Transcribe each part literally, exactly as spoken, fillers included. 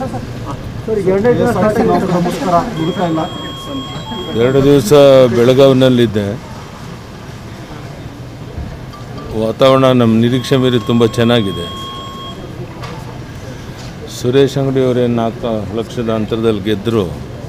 ಎರಡು ದಿವಸ ಬೆಳಗಾವಿನಲ್ಲಿದ್ದೆ. ವಾತಾವರಣ ನಮ್ಮ ನಿರೀಕ್ಷೆ ಮೀರಿ ತುಂಬ ಚೆನ್ನಾಗಿದೆ. ಸುರೇಶ್ ಅಂಗಡಿ ಅವರೇನು ನಾಲ್ಕು ಲಕ್ಷದ ಅಂತರದಲ್ಲಿ ಗೆದ್ದರು,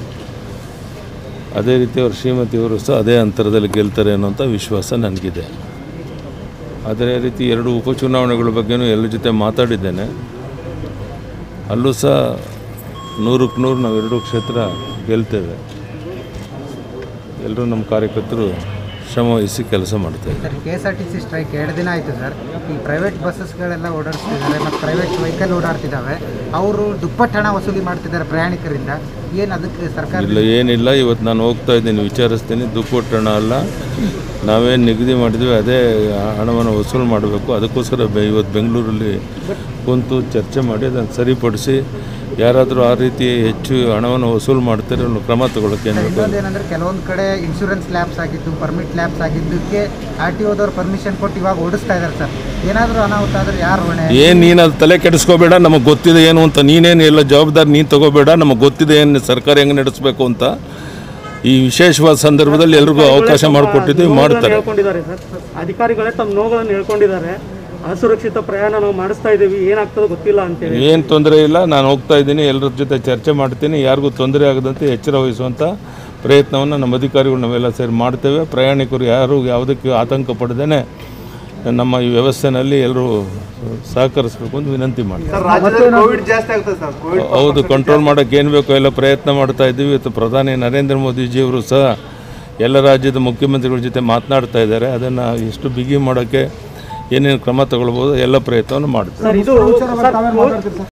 ಅದೇ ರೀತಿ ಅವ್ರ ಶ್ರೀಮತಿಯವರು ಸಹ ಅದೇ ಅಂತರದಲ್ಲಿ ಗೆಲ್ತಾರೆ ಅನ್ನೋಂಥ ವಿಶ್ವಾಸ ನನಗಿದೆ. ಅದೇ ರೀತಿ ಎರಡು ಉಪಚುನಾವಣೆಗಳ ಬಗ್ಗೆಯೂ ಎಲ್ಲರ ಜೊತೆ ಮಾತಾಡಿದ್ದೇನೆ. ಅಲ್ಲೂ ಸಹ ನೂರಕ್ಕೆ ನೂರು ನಾವು ಎರಡು ಕ್ಷೇತ್ರ ಗೆಲ್ತೇವೆ. ಎಲ್ಲರೂ ನಮ್ಮ ಕಾರ್ಯಕರ್ತರು ಶ್ರಮ ವಹಿಸಿ ಕೆಲಸ ಮಾಡ್ತೇವೆ. Sir, K S R T C strike ಎರಡು ದಿನ ಆಯಿತು ಸರ್. ಈ ಪ್ರೈವೇಟ್ ಬಸ್ಸಸ್ಗಳೆಲ್ಲ ಓಡಾಡ್ತಿದ್ದಾರೆ ಮತ್ತು ಪ್ರೈವೇಟ್ ವೆಹಿಕಲ್ ಓಡಾಡ್ತಿದ್ದಾವೆ. ಅವರು ದುಪ್ಪಟ್ಟು ಹಣ ವಸೂಲಿ ಮಾಡ್ತಿದ್ದಾರೆ ಪ್ರಯಾಣಿಕರಿಂದ. ಏನು ಅದಕ್ಕೆ ಸರ್ಕಾರ? ಇಲ್ಲ, ಏನಿಲ್ಲ. ಇವತ್ತು ನಾನು ಹೋಗ್ತಾ ಇದ್ದೀನಿ, ವಿಚಾರಿಸ್ತೀನಿ. ದುಪ್ಪಟ್ಟು ಹಣ ಅಲ್ಲ, ನಾವೇನು ನಿಗದಿ ಮಾಡಿದ್ವಿ ಅದೇ ಹಣವನ್ನು ವಸೂಲು ಮಾಡಬೇಕು. ಅದಕ್ಕೋಸ್ಕರ ಬೆ ಇವತ್ತು ಬೆಂಗಳೂರಲ್ಲಿ ಕುಂತು ಚರ್ಚೆ ಮಾಡಿ ಅದನ್ನು ಸರಿಪಡಿಸಿ ಯಾರಾದರೂ ಆ ರೀತಿ ಹೆಚ್ಚು ಹಣವನ್ನು ವಸೂಲು ಮಾಡ್ತಾರೆ ಅನ್ನೋ ಕ್ರಮ ತಗೊಳ್ಳೋಕೆ ಏನಂದರೆ ಕೆಲವೊಂದು ಕಡೆ ಇನ್ಶೂರೆನ್ಸ್ ಲ್ಯಾಬ್ಸ್ ಆಗಿದ್ದು, ಪರ್ಮಿಟ್ ಲ್ಯಾಬ್ಸ್ ಆಗಿದ್ದಕ್ಕೆ ಆರ್ ಟಿ ಓದವ್ರು ಪರ್ಮಿಷನ್ ಕೊಟ್ಟು ಇವಾಗ ಓಡಿಸ್ತಾ ಇದ್ದಾರೆ ಸರ್. ಏನಾದರೂ ಅನಾಹುತ ಆದರೆ ಯಾರು ಹೊಣೆ? ಏನು ನೀನು ಅದು ತಲೆ ಕೆಡಿಸ್ಕೋಬೇಡ. ನಮಗೆ ಗೊತ್ತಿದೆ ಏನು ಅಂತ. ನೀನೇನು ಎಲ್ಲ ಜವಾಬ್ದಾರಿ ನೀನು ತಗೋಬೇಡ. ನಮಗೆ ಗೊತ್ತಿದೆ ಏನು ಸರ್ಕಾರ ಹೆಂಗೆ ನಡೆಸಬೇಕು ಅಂತ. ಈ ವಿಶೇಷವಾದ ಸಂದರ್ಭದಲ್ಲಿ ಎಲ್ರಿಗೂ ಅವಕಾಶ ಮಾಡಿಕೊಟ್ಟಿದ್ದೀವಿ, ಮಾಡ್ತಾರೆ. ಅಧಿಕಾರಿಗಳೇ ತಮ್ಮ ನೋವುಗಳನ್ನು ಹೇಳ್ಕೊಂಡಿದ್ದಾರೆ. ಅಸುರಕ್ಷಿತ ಪ್ರಯಾಣ ನಾವು ಮಾಡಿಸ್ತಾ ಇದ್ದೀವಿ, ಏನಾಗ್ತದೋ ಗೊತ್ತಿಲ್ಲ ಅಂತೇಳಿ. ಏನು ತೊಂದರೆ ಇಲ್ಲ, ನಾನು ಹೋಗ್ತಾ ಇದ್ದೀನಿ, ಎಲ್ಲರ ಜೊತೆ ಚರ್ಚೆ ಮಾಡ್ತೀನಿ. ಯಾರಿಗೂ ತೊಂದರೆ ಆಗದಂತೆ ಎಚ್ಚರ ವಹಿಸುವಂಥ ಪ್ರಯತ್ನವನ್ನು ನಮ್ಮ ಅಧಿಕಾರಿಗಳು ನಾವೆಲ್ಲ ಸೇರಿ ಮಾಡ್ತೇವೆ. ಪ್ರಯಾಣಿಕರು ಯಾರು ಯಾವುದಕ್ಕೆ ಆತಂಕ ಪಡೆದೇನೆ ನಮ್ಮ ಈ ವ್ಯವಸ್ಥೆಯಲ್ಲಿ ಎಲ್ಲರೂ ಸಹಕರಿಸಬೇಕು ಅಂತ ವಿನಂತಿ ಮಾಡ್ತೀವಿ. ಹೌದು, ಕಂಟ್ರೋಲ್ ಮಾಡೋಕ್ಕೆ ಏನು ಬೇಕೋ ಎಲ್ಲ ಪ್ರಯತ್ನ ಮಾಡ್ತಾ ಇದ್ದೀವಿ. ಇವತ್ತು ಪ್ರಧಾನಿ ನರೇಂದ್ರ ಮೋದಿಜಿಯವರು ಸಹ ಎಲ್ಲ ರಾಜ್ಯದ ಮುಖ್ಯಮಂತ್ರಿಗಳ ಜೊತೆ ಮಾತನಾಡ್ತಾ ಇದ್ದಾರೆ. ಅದನ್ನು ಎಷ್ಟು ಬಿಗಿ ಮಾಡೋಕ್ಕೆ ಏನೇನು ಕ್ರಮ ತಗೊಳ್ಬೋದು ಎಲ್ಲ ಪ್ರಯತ್ನವನ್ನು ಮಾಡ್ತೀವಿ.